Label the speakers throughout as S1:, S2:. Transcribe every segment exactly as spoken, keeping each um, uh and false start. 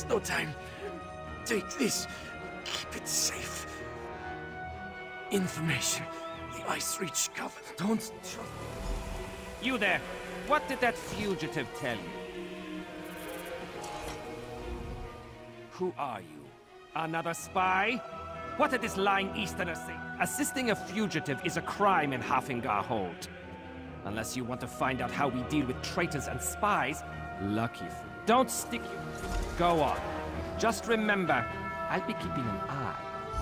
S1: waste no time. Take this. Keep it safe. Information. The Ice Reach cover. Don't trust.
S2: You there. What did that fugitive tell you? Who are you? Another spy? What did this lying Easterner say? Assisting a fugitive is a crime in Hafingar Hold. Unless you want to find out how we deal with traitors and spies, lucky for you. Don't stick you. Go on. Just remember, I'll be keeping an eye.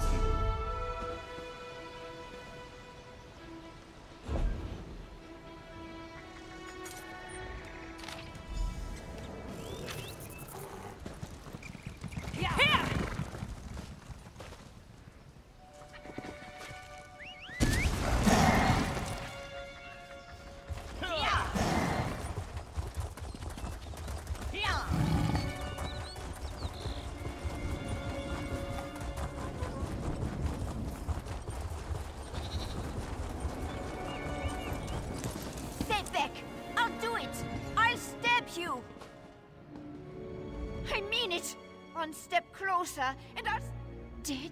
S3: I mean it! One step closer, and I'll... Dead?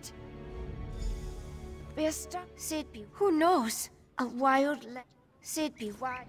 S3: Westen Jdpjr. Who knows? A wild land. Jdpjr. Why?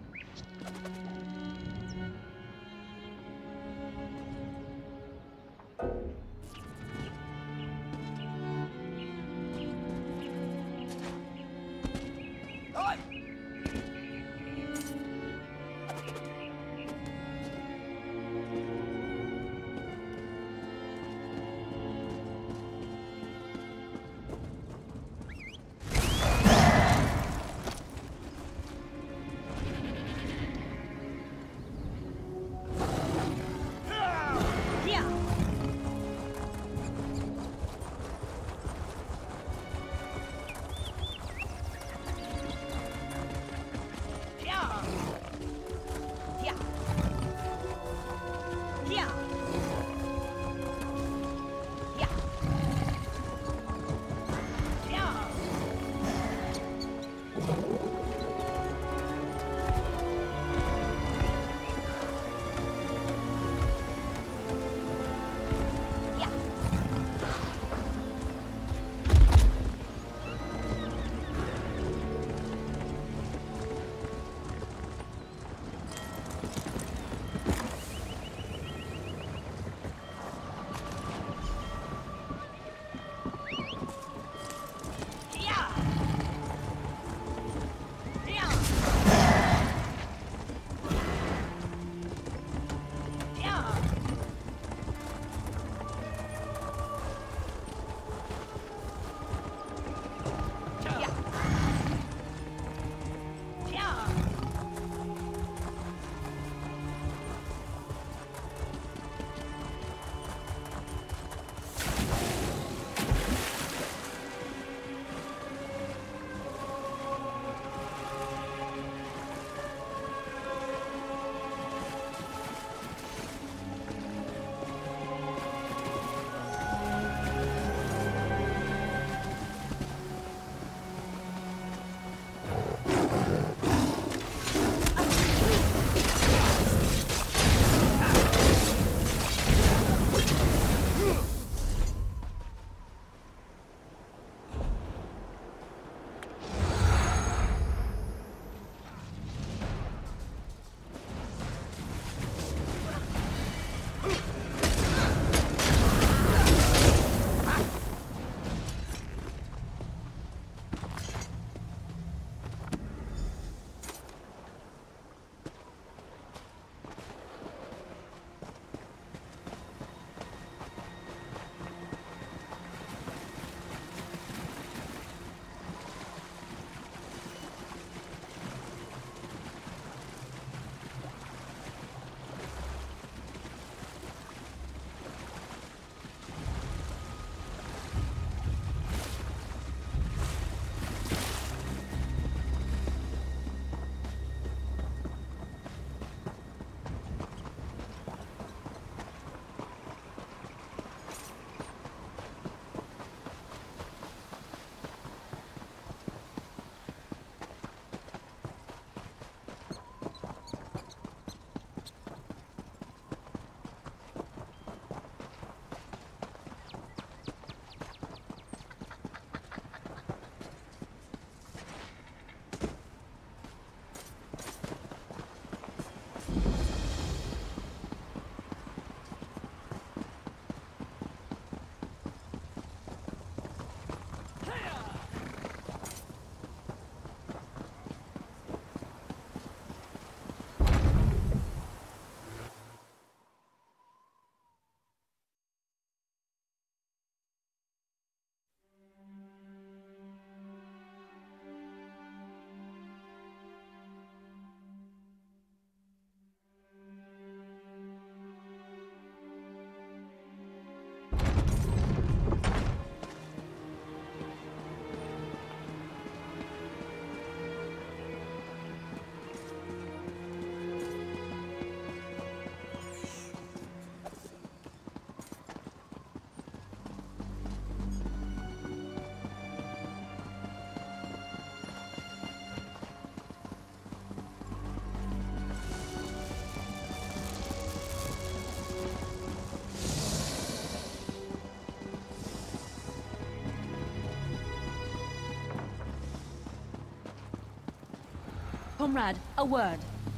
S4: Comrade, a word.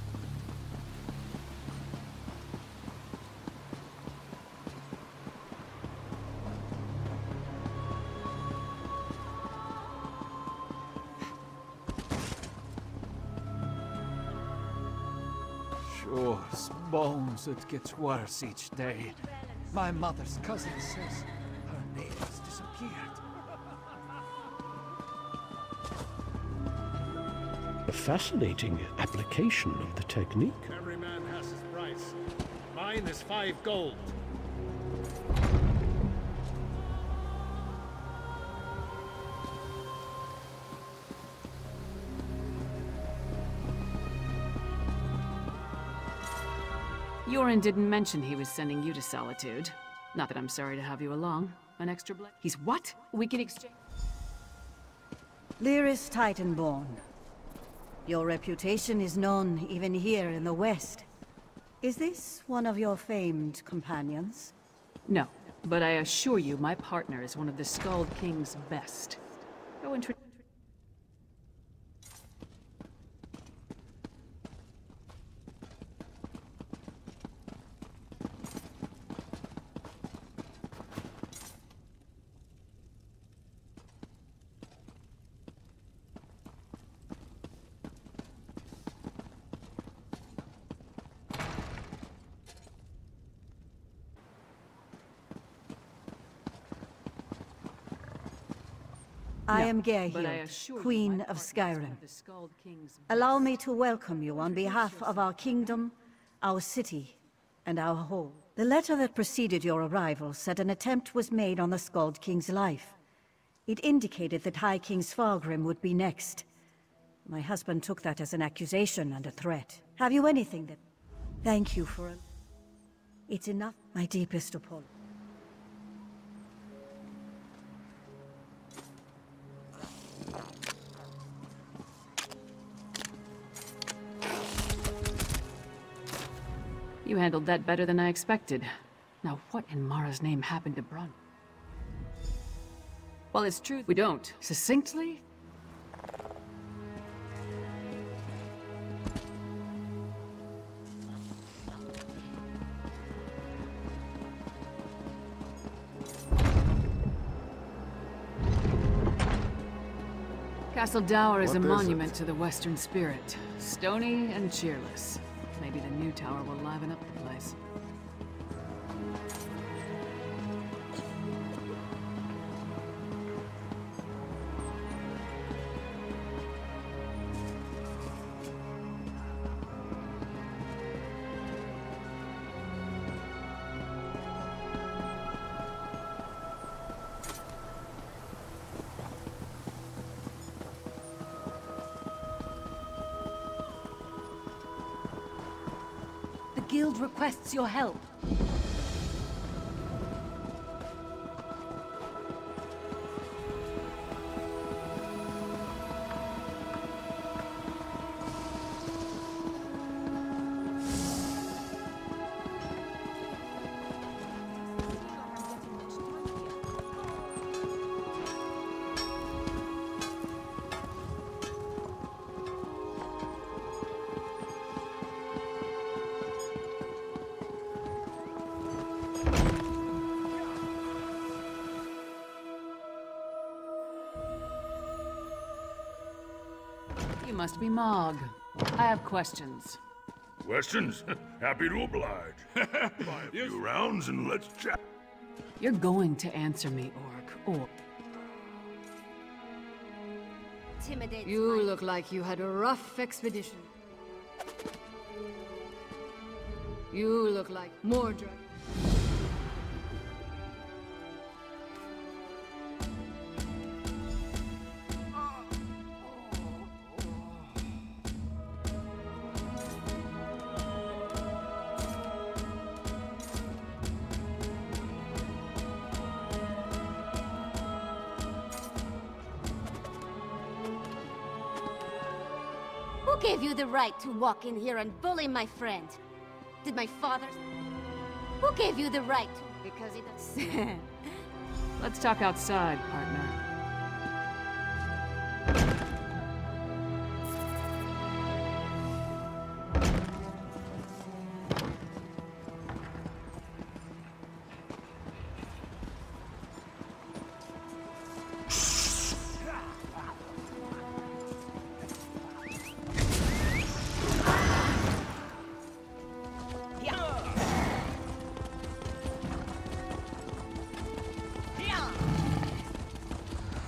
S1: Sure, bones, it gets worse each day. My mother's cousin says her nails disappeared.
S5: A fascinating application of the technique.
S6: Every man has his price. Mine is five gold.
S4: Yorin didn't mention he was sending you to Solitude. Not that I'm sorry to have you along. An extra blade. He's what? We can exchange.
S7: Lyris Titanborn. Your reputation is known even here in the West. Is this one of your famed companions?
S4: No, but I assure you my partner is one of the Skald King's best. Go and...
S7: I
S4: No,
S7: am
S4: but I
S7: Gerhild,
S4: assure you
S7: Queen
S4: my
S7: of
S4: partner is one
S7: Skyrim.
S4: of the Skald King's
S7: Allow
S4: best.
S7: me to welcome you on behalf of our kingdom, our city, and our home. The letter that preceded your arrival said an attempt was made on the Skald King's life. It indicated that High King Svargrim would be next. My husband took that as an accusation and a threat. Have you anything that... Thank you for... It's enough. My deepest apologies.
S4: You handled that better than I expected. Now what in Mara's name happened to Brun? Well, it's true we don't. Succinctly? Castle Dower is
S6: What
S4: a
S6: is
S4: monument
S6: it?
S4: to the Western spirit. Stony and cheerless. Maybe the new tower will liven up the place.
S8: The guild requests your help.
S4: You must be Mog. I have questions.
S9: Questions? Happy to oblige. Buy a few rounds and let's chat.
S4: You're going to answer me, Orc, or...
S8: Intimidate.
S10: You look like you had a rough expedition. You look like Mordred.
S8: Who gave you the right to walk in here and bully my friend? Did my father? Who gave you the right to? Because he does.
S4: Let's talk outside, partner.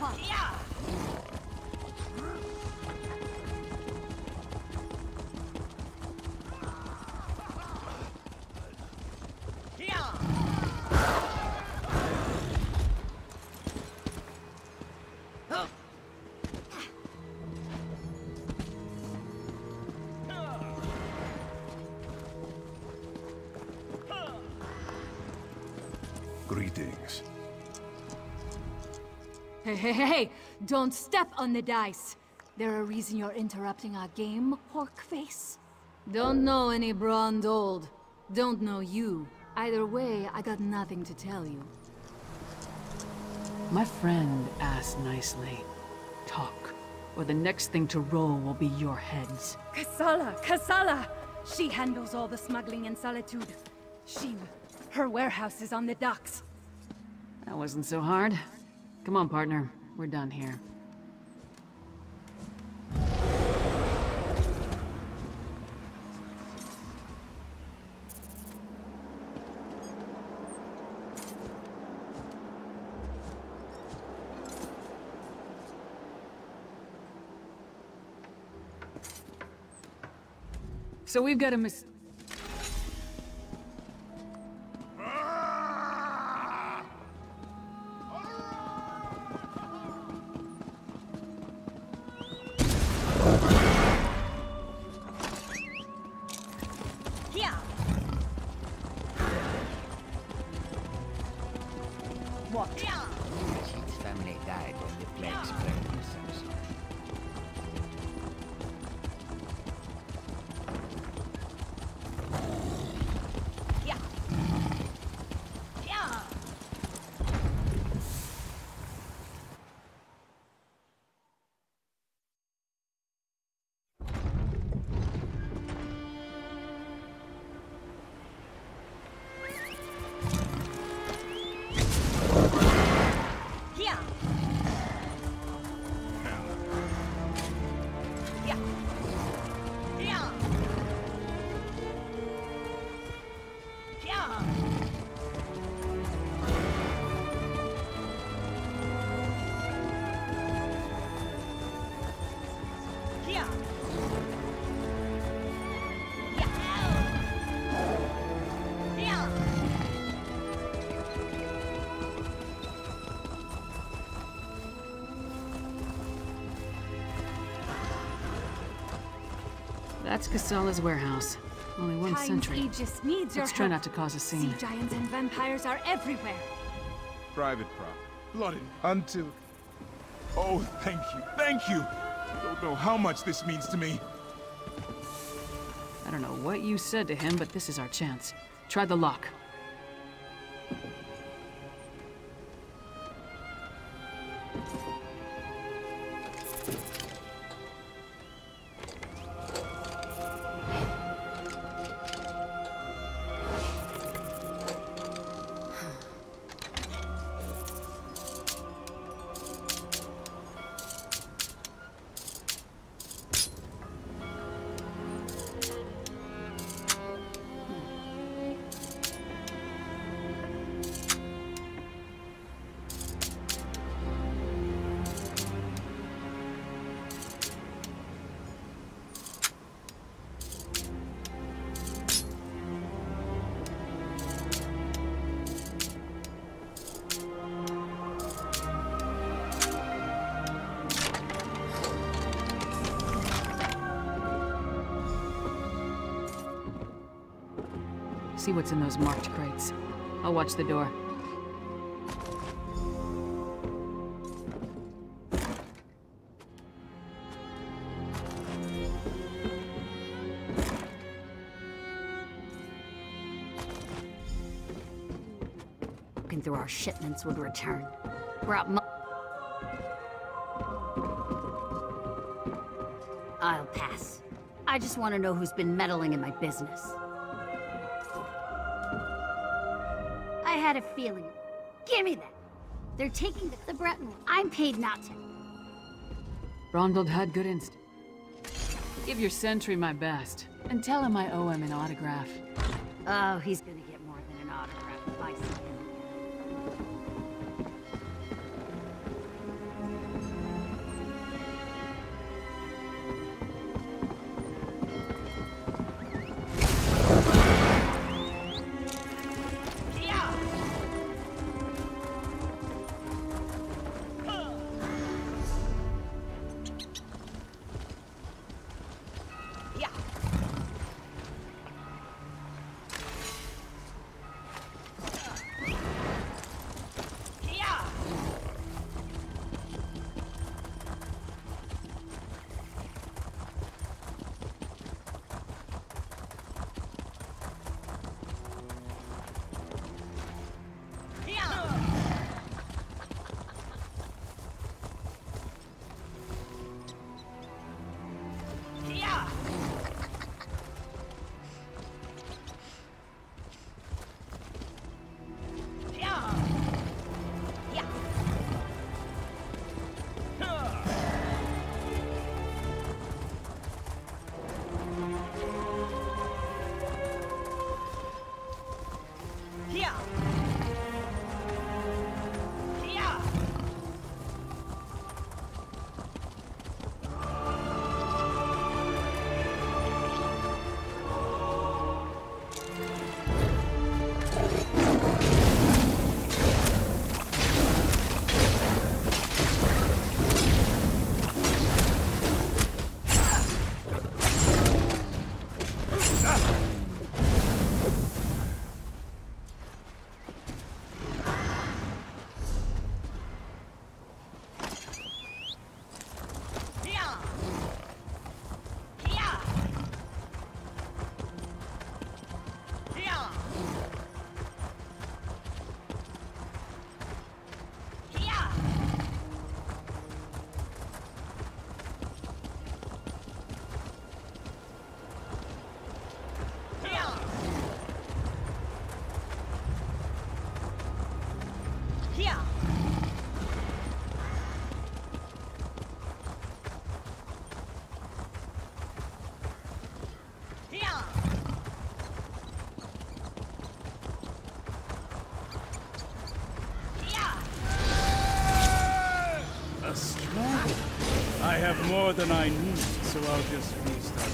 S9: Greetings.
S10: Hey, hey, hey, hey! Don't step on the dice! There a reason you're interrupting our game, pork face? Don't know any Brondhold. Don't know you. Either way, I got nothing to tell you.
S4: My friend asked nicely. Talk, or the next thing to roll will be your heads.
S11: Kasala! Kasala! She handles all the smuggling in Solitude. She... her warehouse is on the docks.
S4: That wasn't so hard. Come on, partner. We're done here. So we've got a mis-
S12: His family died when the plague spread in the South.
S4: That's Kasala's warehouse. Only one
S11: Times
S4: sentry.
S11: Aegis needs your
S4: Let's try
S11: help.
S4: not to cause a scene.
S11: Sea giants and vampires are everywhere.
S13: Private prop. Blooded until... Oh, thank you, thank you! Don't know how much this means to me.
S4: I don't know what you said to him, but this is our chance. Try the lock. See what's in those marked crates. I'll watch the door.
S8: Looking through our shipments would return. Brought mo- I'll pass. I just want to know who's been meddling in my business. I had a feeling. Give me that. They're taking the, the Breton. I'm paid not to.
S4: Brondhold had good inst. Give your sentry my best, and tell him I owe him an autograph.
S8: Oh, he's gonna get more than an autograph if I see him
S3: Here.
S14: A struggle. I have more than I need, so I'll just restart.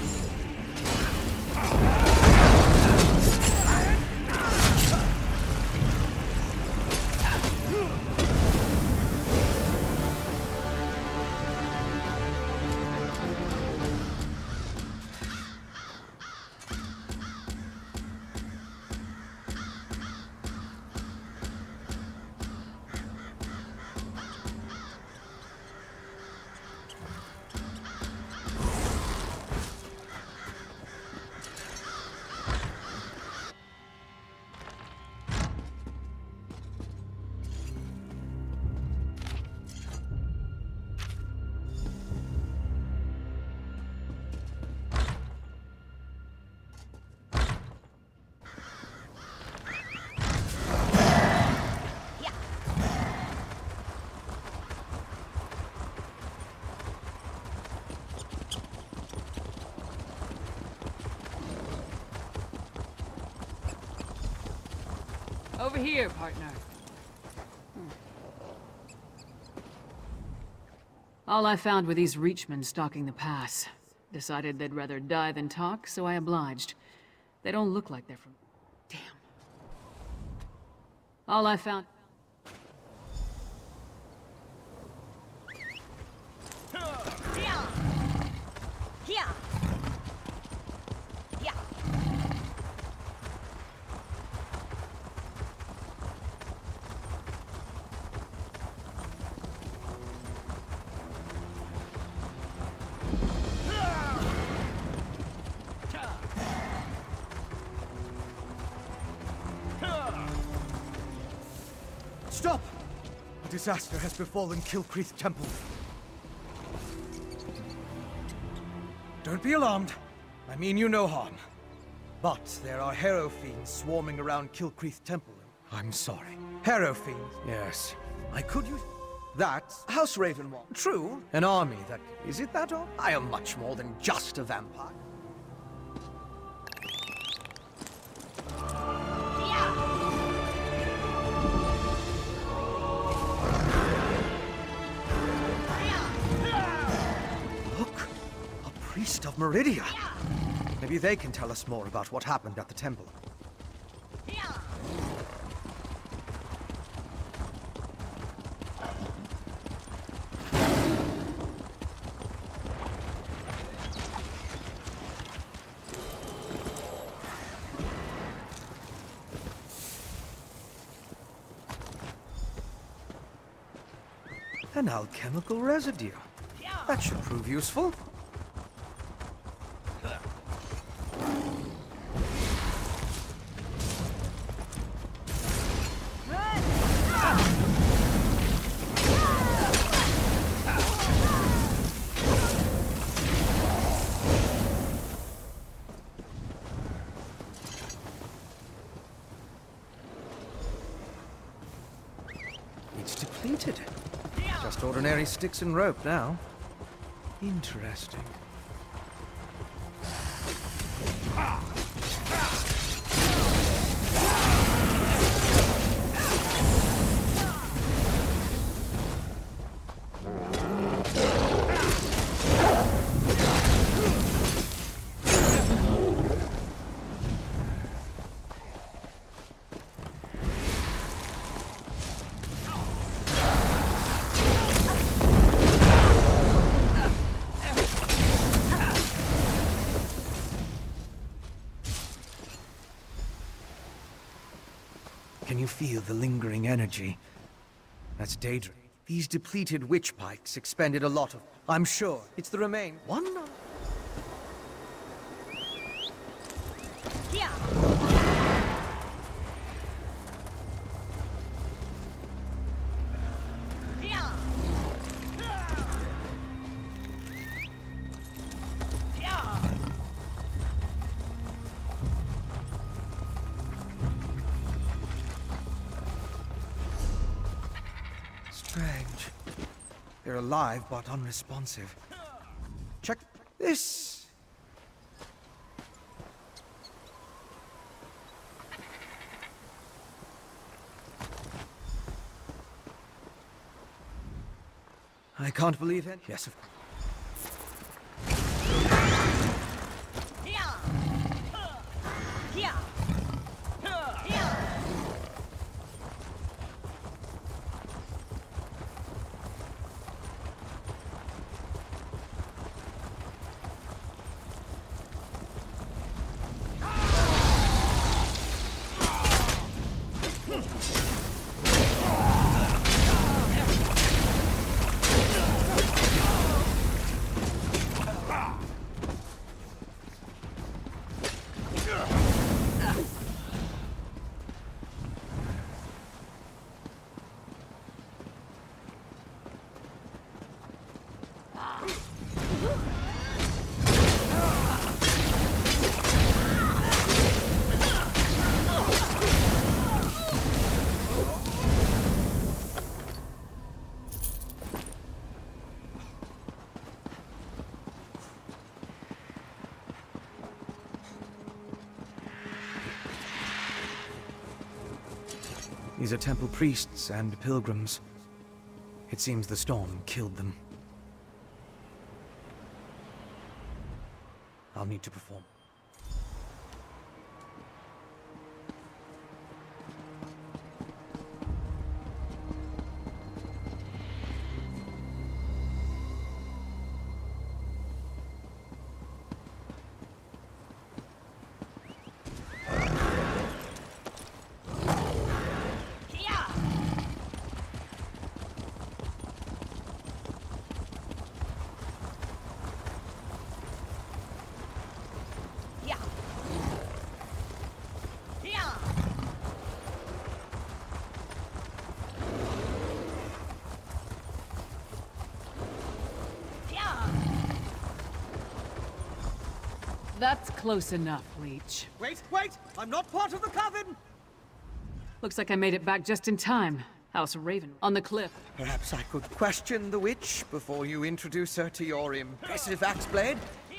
S4: Over here, partner. Hmm. All I found were these Reachmen stalking the pass. Decided they'd rather die than talk, so I obliged. They don't look like they're from... Damn. All I found...
S3: Here. Yeah.
S1: Stop! A disaster has befallen Kilcreath Temple. Don't be alarmed. I mean you no harm. But there are Harrow Fiends swarming around Kilcreath Temple. I'm sorry. Harrow Fiends? Yes. I could use... That's House Ravenwall. True. An army that... Is it that all? I am much more than just a vampire. Priest of Meridia. Maybe they can tell us more about what happened at the temple. An alchemical residue. That should prove useful. It's depleted. Just ordinary sticks and rope now. Interesting. Can you feel the lingering energy? That's Daedra. These depleted witch pikes expended a lot of... I'm sure it's the remain. One...
S3: Yeah.
S1: Strange. They're alive, but unresponsive. Check this. I can't believe it. Yes, of course. These are temple priests and pilgrims. It seems the storm killed them. I'll need to perform.
S4: That's close enough, Leech.
S1: Wait, wait! I'm not part of the coven!
S4: Looks like I made it back just in time. House Raven on the cliff.
S1: Perhaps I could question the witch before you introduce her to your impressive axe blade?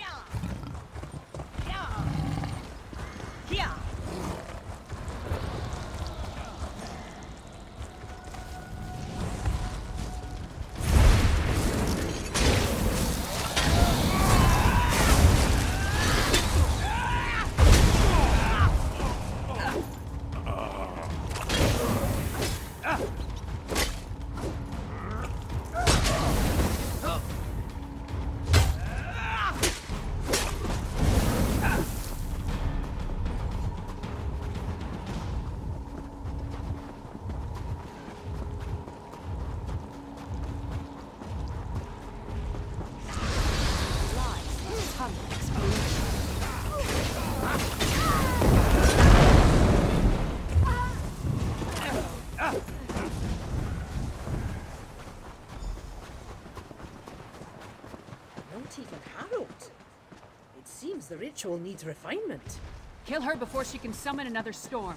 S15: The ritual needs refinement.
S4: Kill her before she can summon another storm.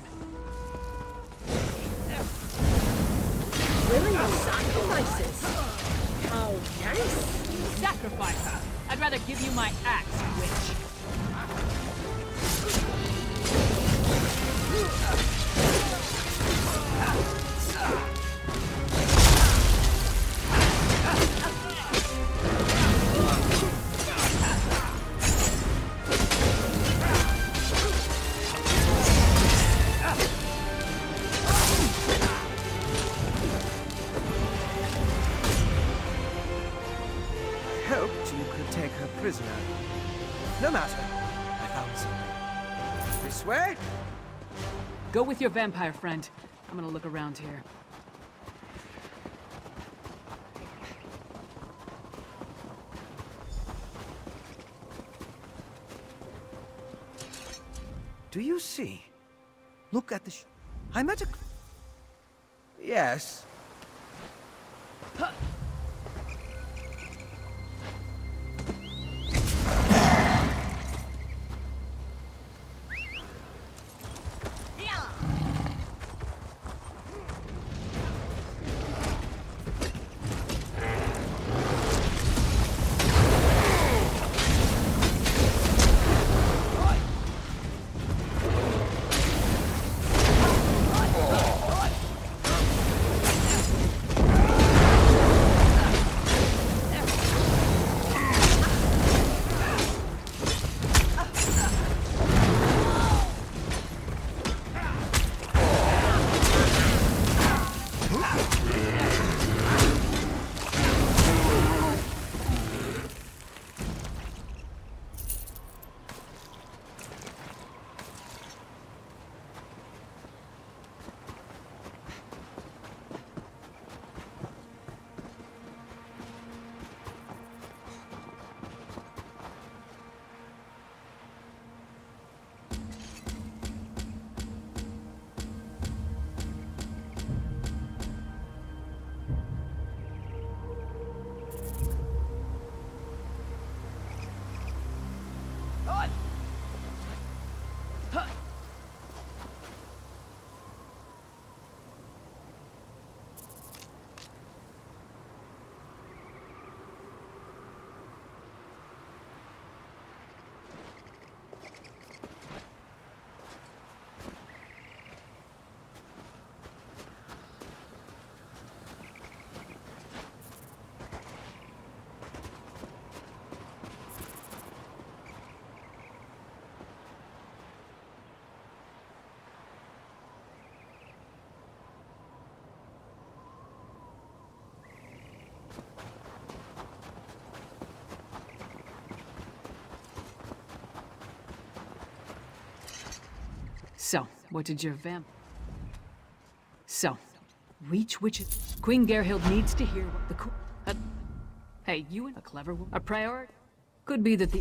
S15: Willing sacrifices? How nice!
S4: Sacrifice her! I'd rather give you my axe, witch.
S1: Prisoner. No matter. I found some. This way?
S4: Go with your vampire friend. I'm gonna look around here.
S1: Do you see? Look at the sh- I'm at a... Yes. Huh.
S4: What did your vamp... So, Reach Witches... Queen Gerhild needs to hear what the... co- Uh, hey, you and a clever woman? A priority? Could be that the...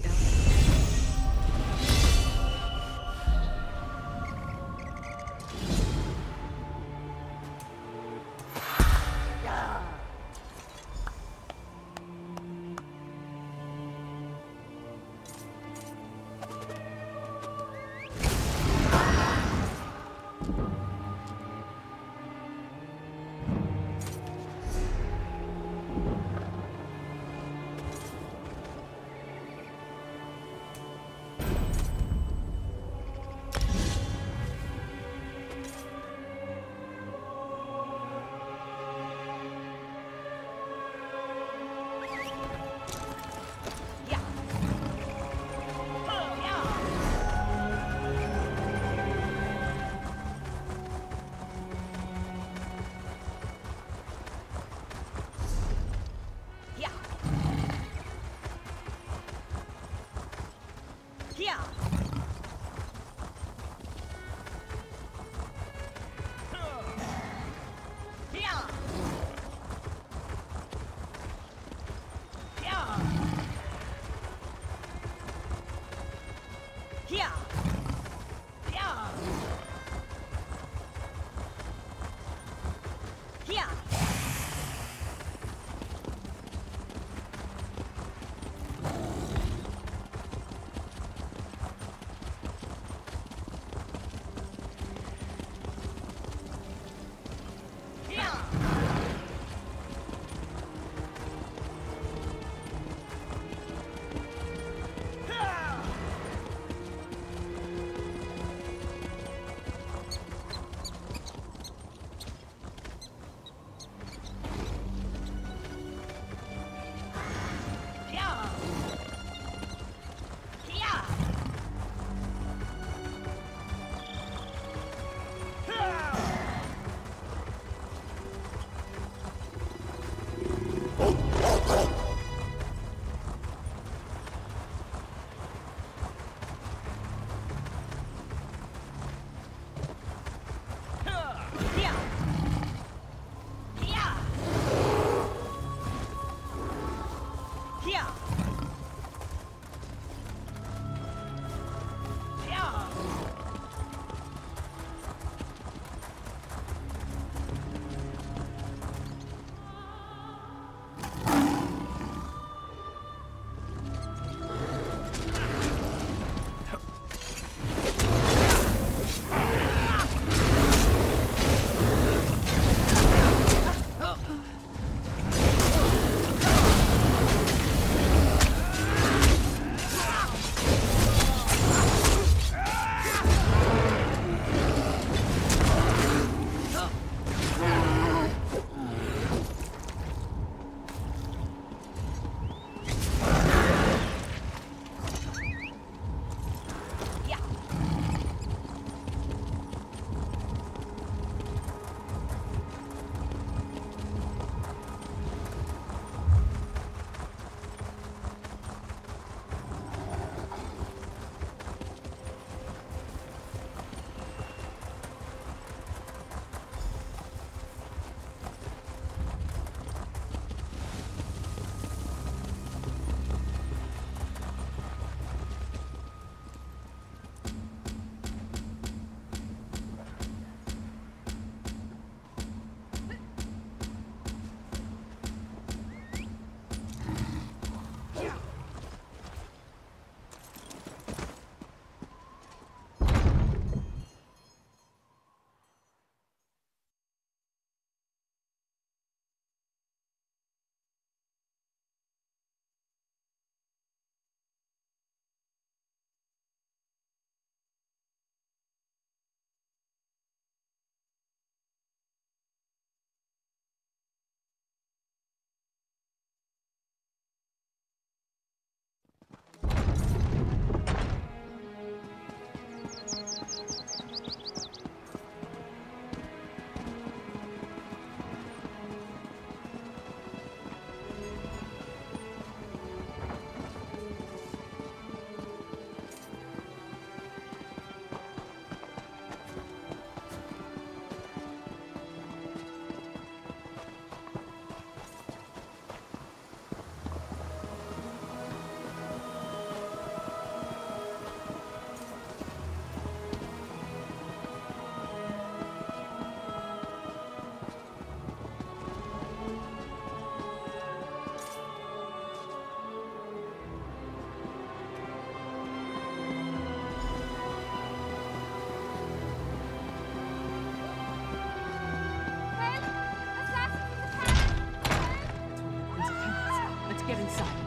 S4: Get inside.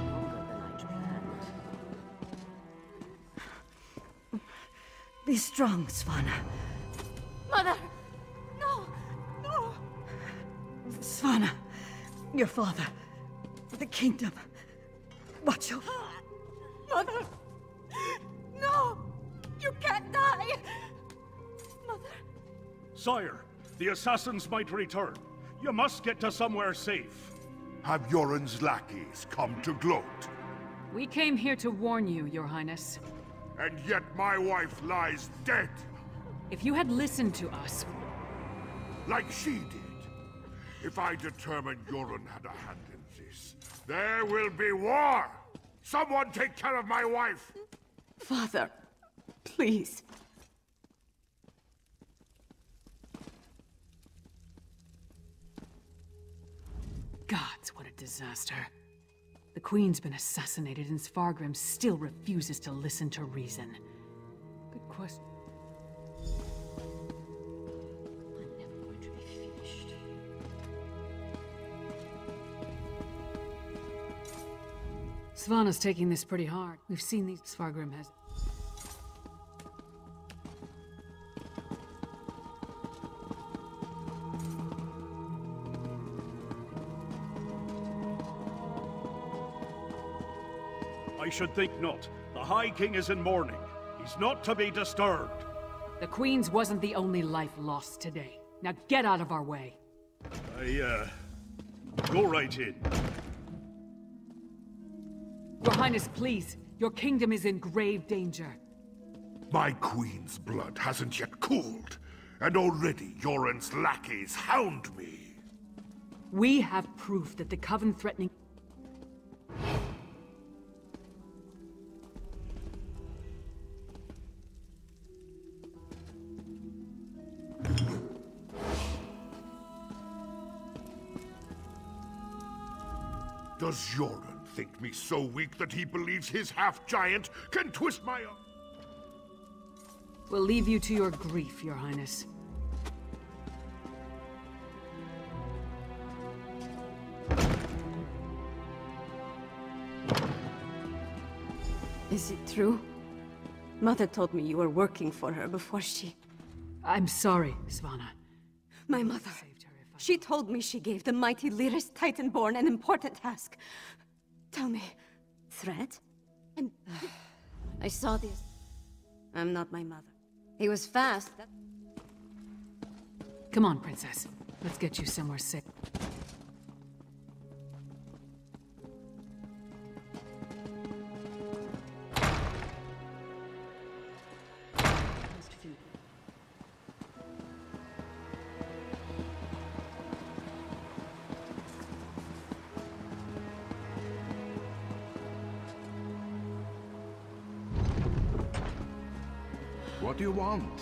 S7: Be strong, Svanna.
S3: Mother! No! No!
S7: Svanna, your father, the kingdom. Watch over.
S3: Mother! No! You can't die! Mother!
S9: Sire, the assassins might return. You must get to somewhere safe.
S16: Have Yoren's lackeys come to gloat?
S4: We came here to warn you, Your Highness.
S16: And yet my wife lies dead!
S4: If you had listened to us...
S16: Like she did. If I determine Yoren had a hand in this, there will be war! Someone take care of my wife!
S3: Father, please.
S4: Gods, what a disaster. The Queen's been assassinated and Svargrim still refuses to listen to reason. Good question. I'm never going to be finished. Svanna's taking this pretty hard. We've seen these... Svargrim has...
S9: I should think not. The High King is in mourning. He's not to be disturbed.
S4: The Queen's wasn't the only life lost today. Now get out of our way.
S9: I, uh... go right in.
S4: Your Highness, please. Your kingdom is in grave danger.
S16: My queen's blood hasn't yet cooled, and already Yoren's lackeys hound me.
S4: We have proof that the Coven threatening...
S16: Does Yoren think me so weak that he believes his half-giant can twist my arm?
S4: We'll leave you to your grief, Your Highness.
S3: Is it true? Mother told me you were working for her before she...
S4: I'm sorry, Svanna.
S3: My mother. She told me she gave the mighty Lyris Titanborn an important task. Tell me, threat?
S8: And I saw this. I'm not my mother. He was fast. That...
S4: Come on, Princess. Let's get you somewhere safe.
S16: What do you want?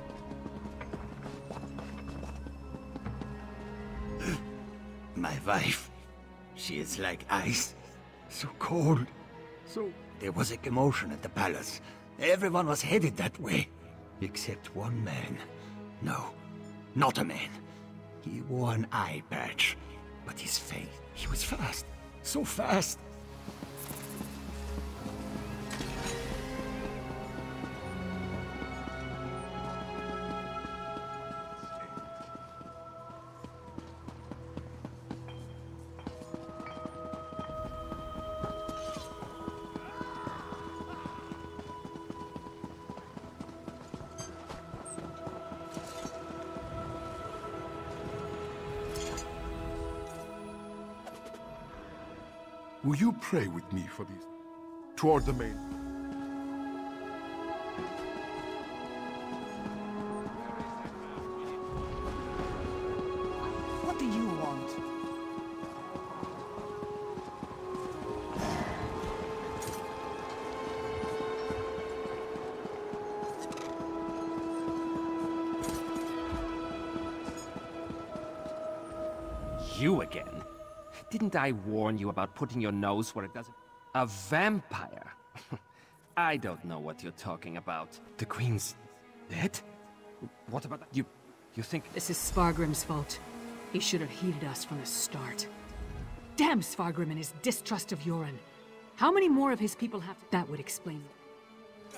S12: My wife. She is like ice. So cold. So... There was a commotion at the palace. Everyone was headed that way. Except one man. No, not a man. He wore an eye patch. But his face, he was fast. So fast.
S16: Will you pray with me for these? Toward the main.
S1: What do you want?
S2: You again? Didn't I warn you about putting your nose where it doesn't? A vampire? I don't know what you're talking about. The Queen's dead? What about that? You... you think...
S4: This is Svargrim's fault. He should have heeded us from the start. Damn Svargrim and his distrust of Yoren. How many more of his people have to... That would explain it.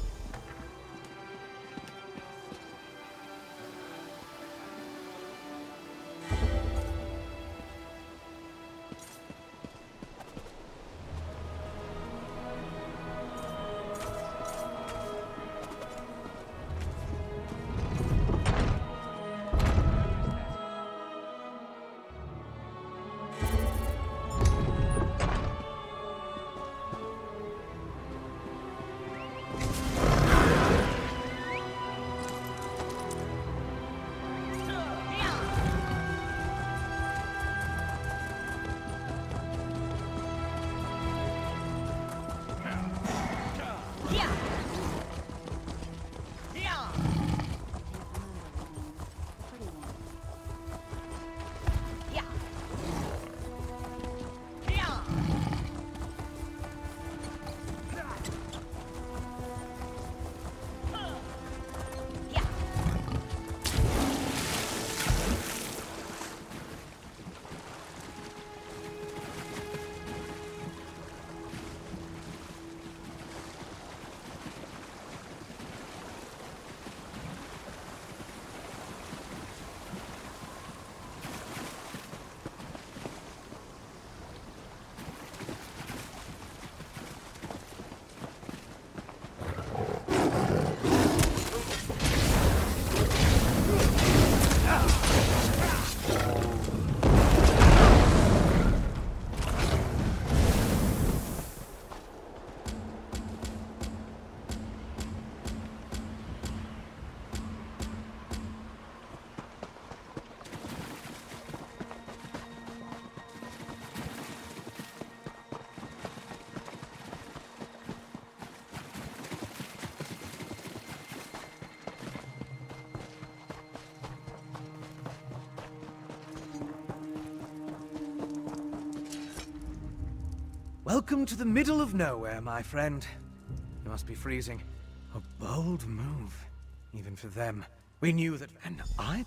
S1: Welcome to the middle of nowhere, my friend. You must be freezing. A bold move, even for them. We knew that an iPad.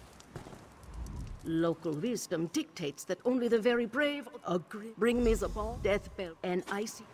S15: Local wisdom dictates that only the very brave agree. Bring me the ball, death bell, and icy.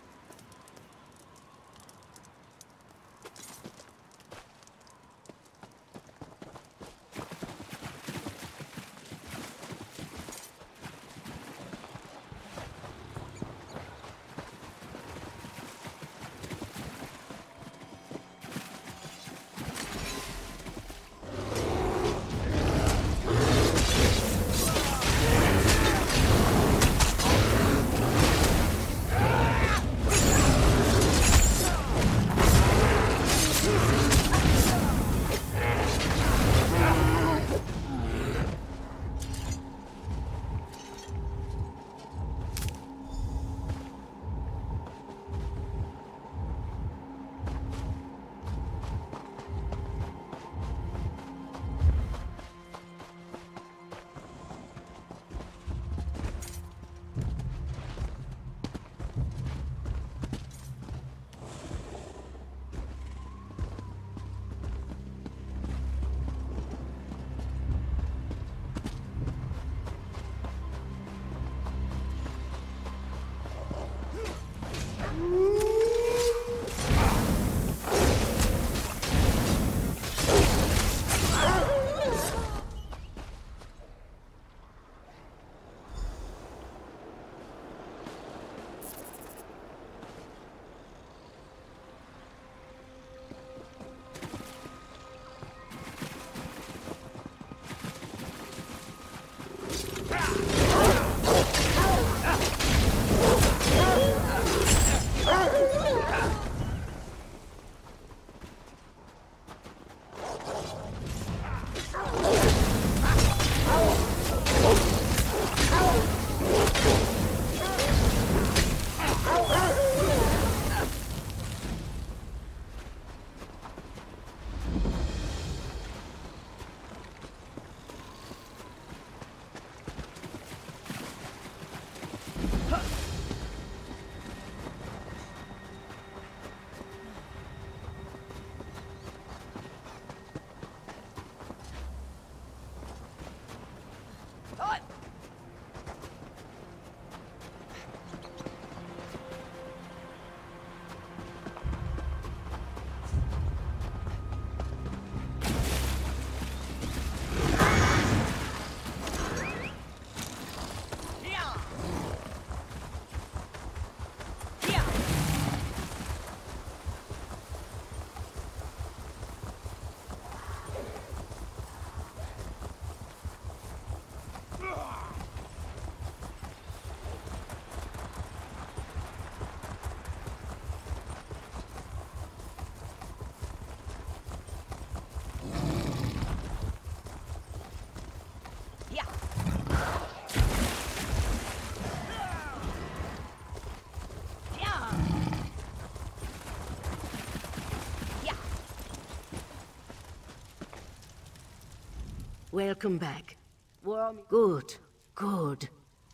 S15: Welcome back. Warm. Good, good.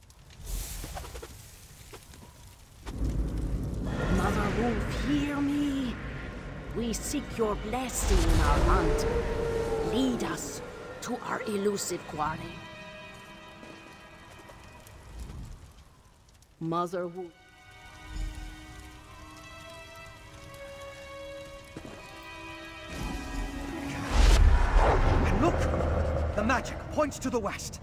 S15: Mother Wolf, hear me. We seek your blessing in our hunt. Lead us to our elusive quarry. Mother Wolf.
S1: And look! The magic points to the west.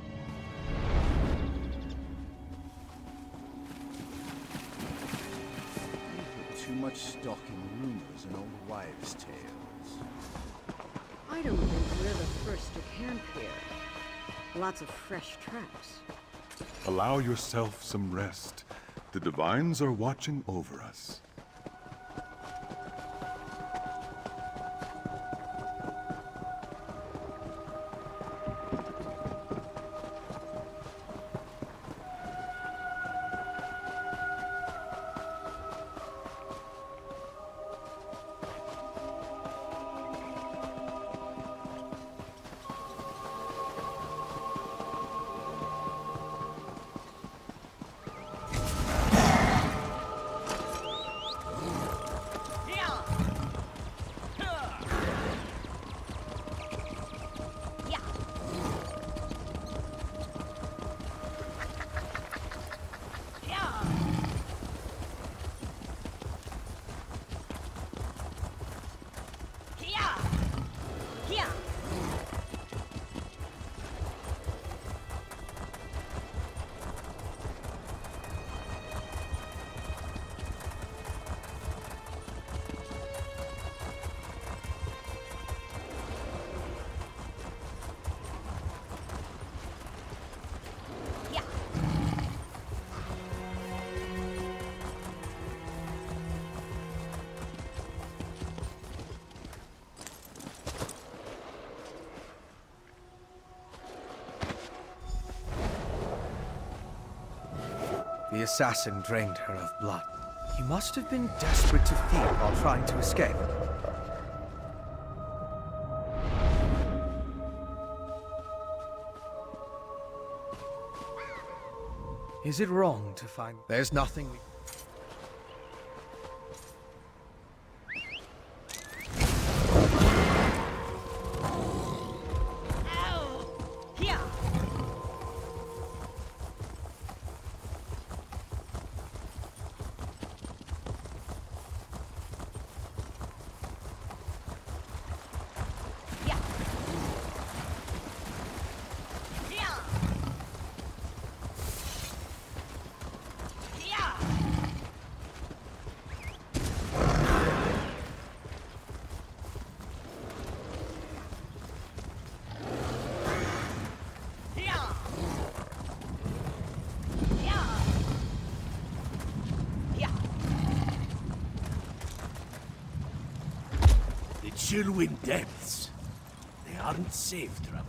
S17: Too much stock in rumors and old wives' tales.
S15: I don't think we're the first to camp here. Lots of fresh traps.
S18: Allow yourself some rest. The Divines are watching over us.
S1: The assassin drained her of blood. He must have been desperate to feed while trying to escape. Is it wrong to find... There's nothing we...
S12: Chillwind depths. They aren't safe, traveler.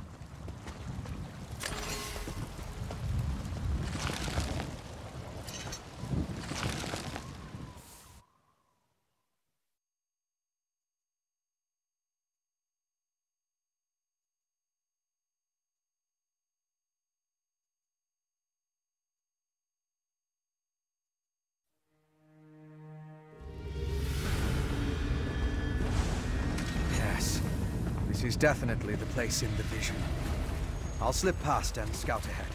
S1: This is definitely the place in the vision. I'll slip past and scout ahead.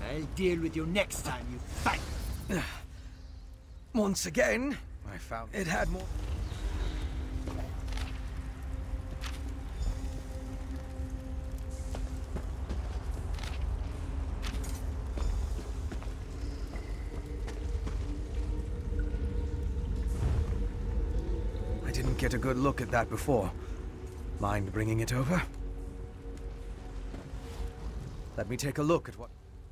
S12: I'll deal with you next time you fight.
S1: Once again, I found it had more... I didn't get a good look at that before. Mind bringing it over? Let me take a look at what...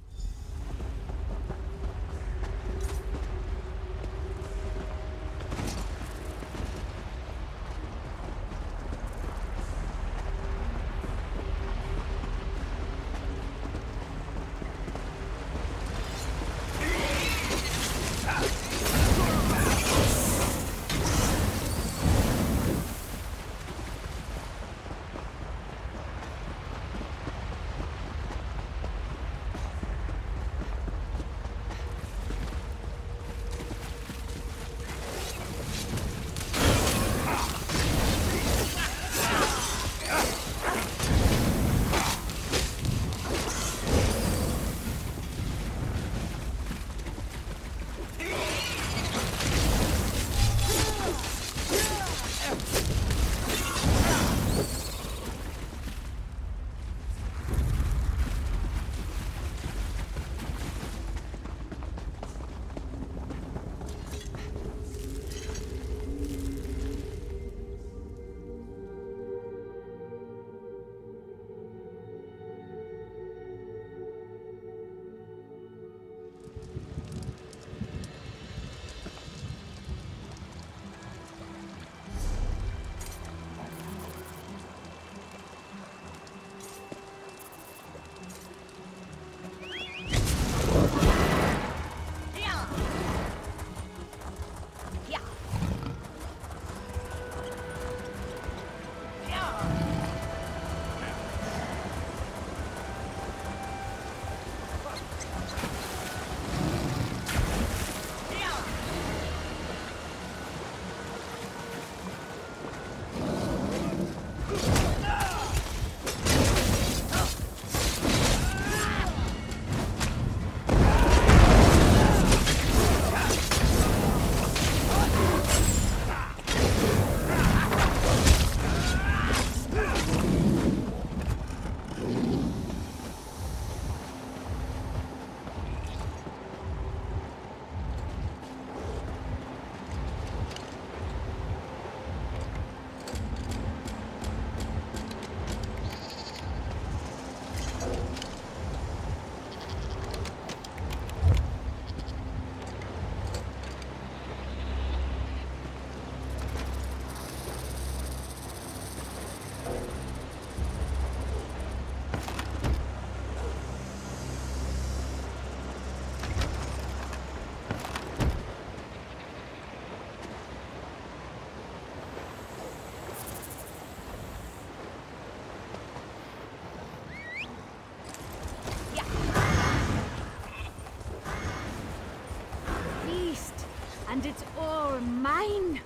S11: And it's all mine!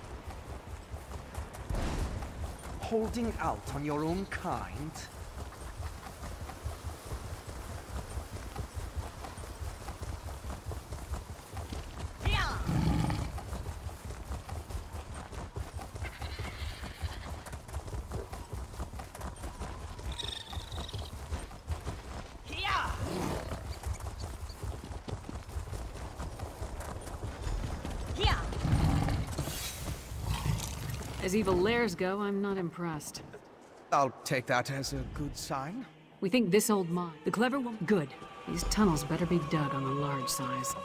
S1: Holding out on your own kind?
S4: As evil lairs go, I'm not impressed.
S1: I'll take that as a good sign.
S4: We think this old mine, the clever one, good. These tunnels better be dug on the large size.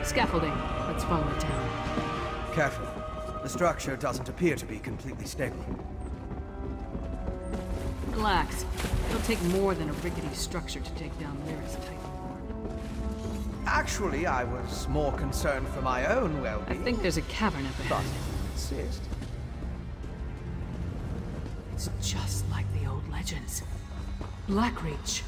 S4: Scaffolding. Let's follow it down.
S1: Careful. The structure doesn't appear to be completely stable.
S4: Relax. It'll take more than a rickety structure to take down Lyra's Titanborn.
S1: Actually, I was more concerned for my own well-being.
S4: I think there's a cavern up ahead.
S1: But if you insist.
S4: It's just like the old legends. Blackreach.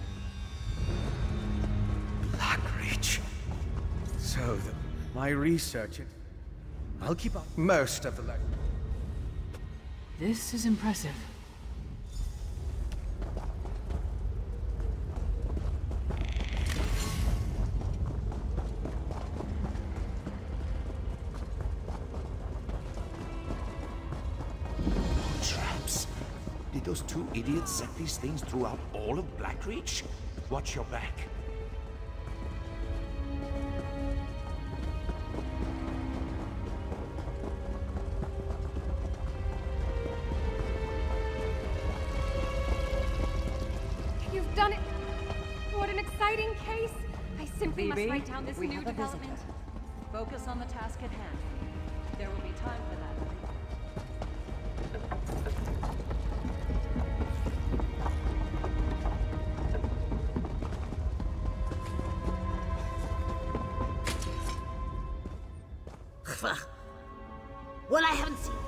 S1: Blackreach. So, the, my research... I'll keep up most of the legend.
S4: This is impressive.
S12: Traps. Did those two idiots set these things throughout all of Blackreach? Watch your back.
S3: You've done it! What an exciting case! I simply
S7: Phoebe,
S3: must write down this
S7: we
S3: new
S7: have a
S3: development.
S7: visitor. Focus on the task at hand. There will be time for that.
S8: Well, I haven't seen...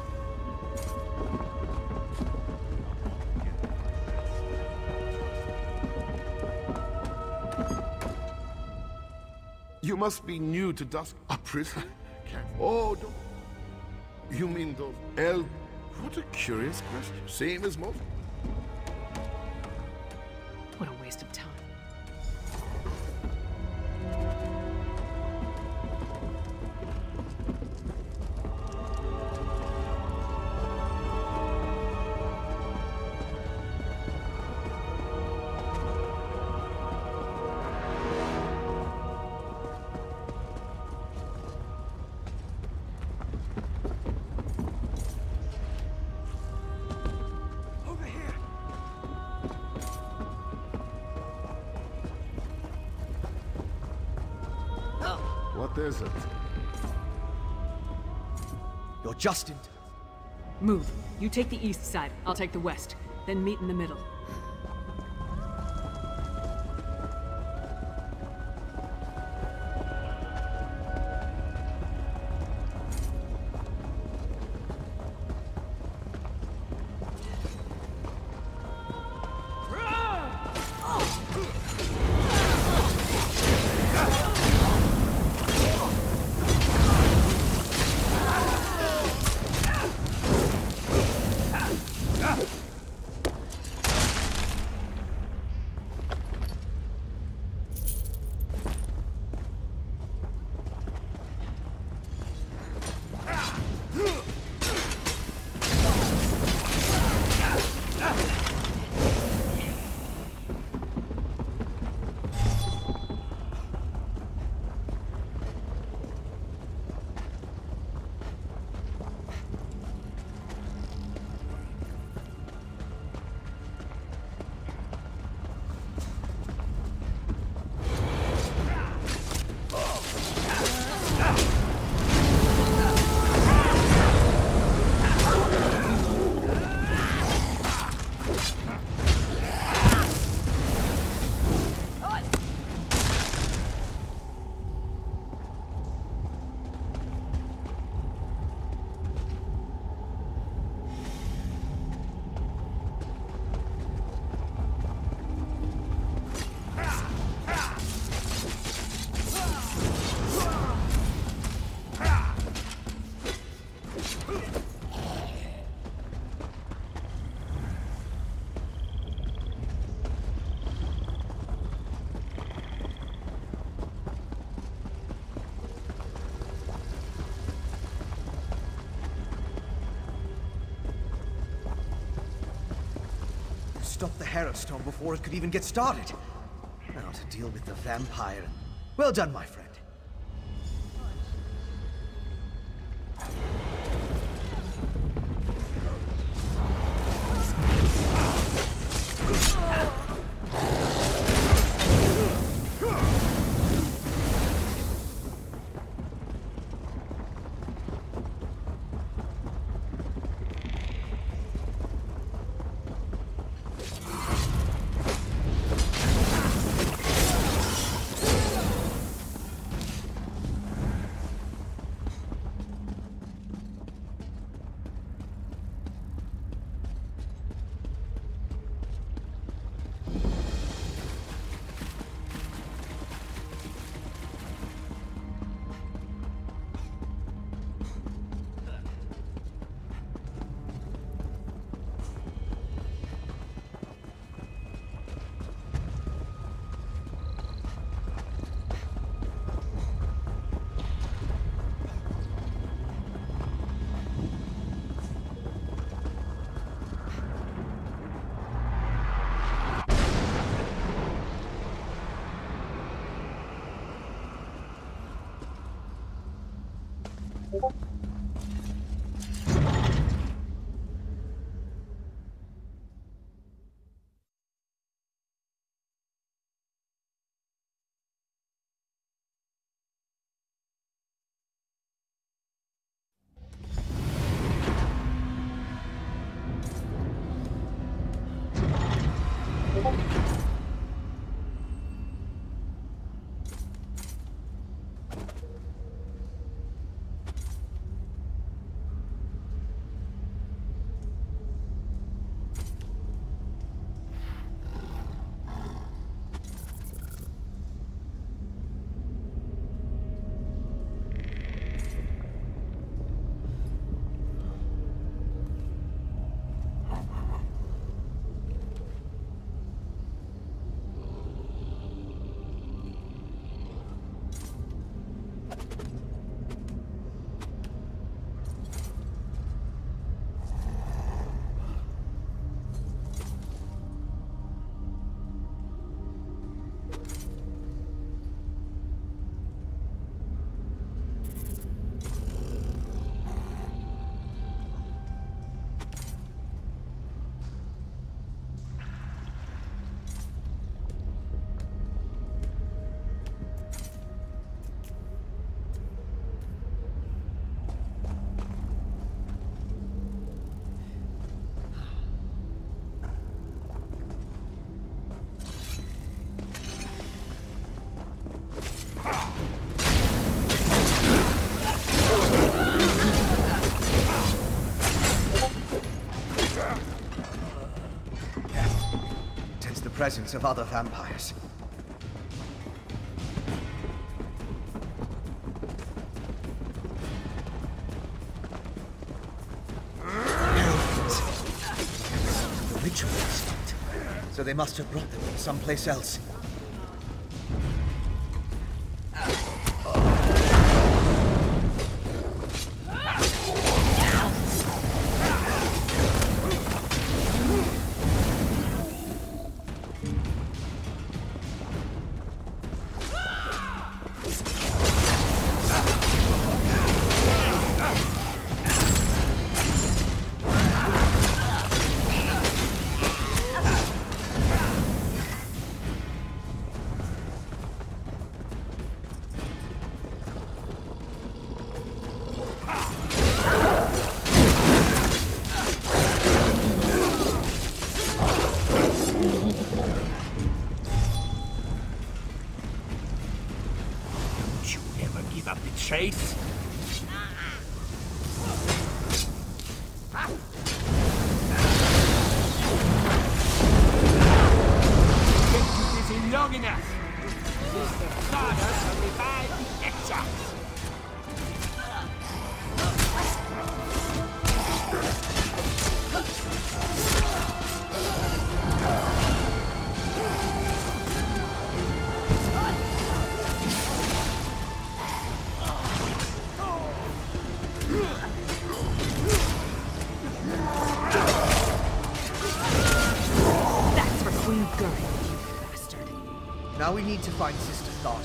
S16: You must be new to Dusk. A prisoner? Oh, don't... You mean those elves? What a curious question. Same as most.
S4: What a waste of time.
S16: What is it?
S1: You're just in...
S4: Move. You take the east side, I'll take the west. Then meet in the middle.
S1: Stop the Harrowstone before it could even get started. Now to deal with the vampire. Well done, my friend. Presence of other vampires. The ritual stopped, so they must have brought them from someplace else.
S12: Chase? Busy long enough. Use the fodder to revive the exiles.
S1: Now we need to find Sister Thada.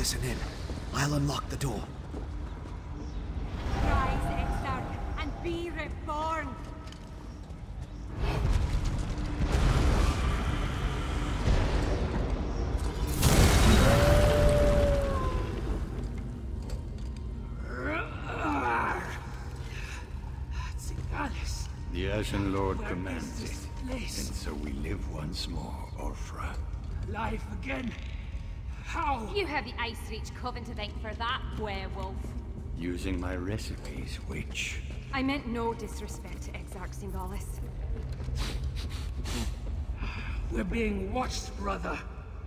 S1: Listen in. I'll unlock the door.
S11: Rise, Exarch, and be reborn!
S12: The Ashen Lord commands it, and so we live once more, Orfra.
S2: Life again? How?
S19: You have the Ice Reach Coven to thank for that, werewolf.
S12: Using my recipes, which...
S11: I meant no disrespect to Exarch Singalis.
S2: We're being watched, brother.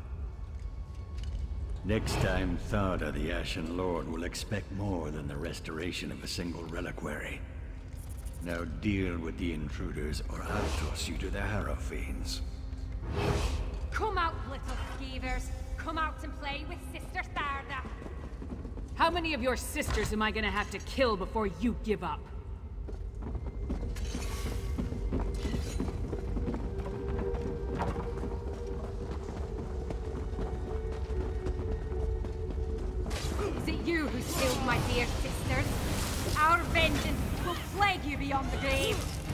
S12: Next time, Tharda the Ashen Lord will expect more than the restoration of a single reliquary. Now deal with the intruders, or I'll toss you to the Harrow Fiends.
S11: Come out, little skeevers. Come out and play with Sister Tharda.
S4: How many of your sisters am I gonna have to kill before you give up?
S11: Is it you who killed my dear sisters? Our vengeance will plague you beyond the grave.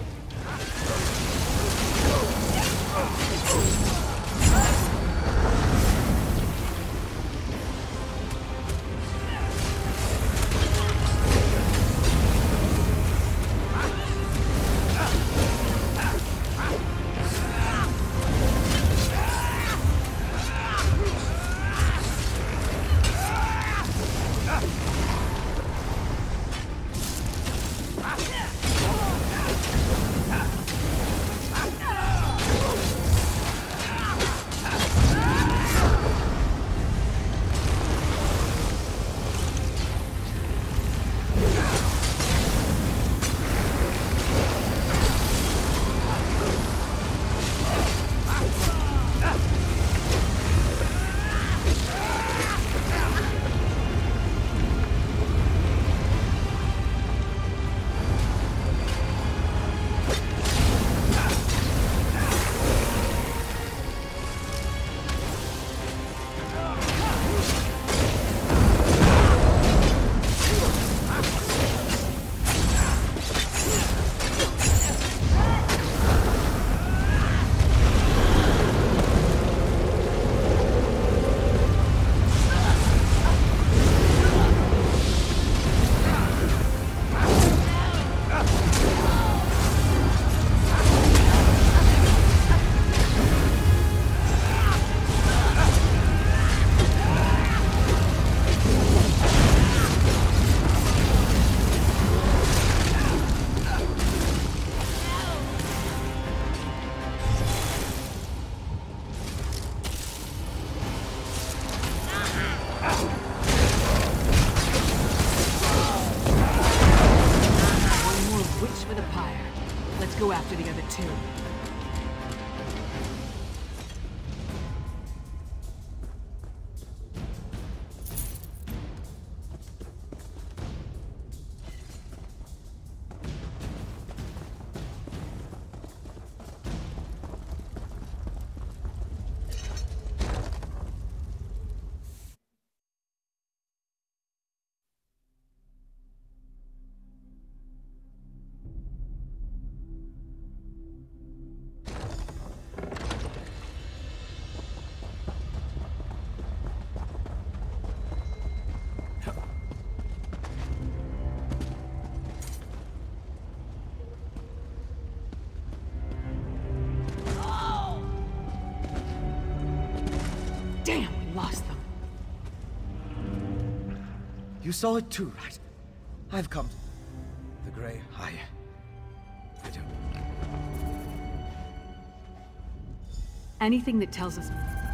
S4: Go after the other two. Damn, we lost them.
S1: You saw it too, right? I've come to... The Grey... I... I don't...
S4: Anything that tells us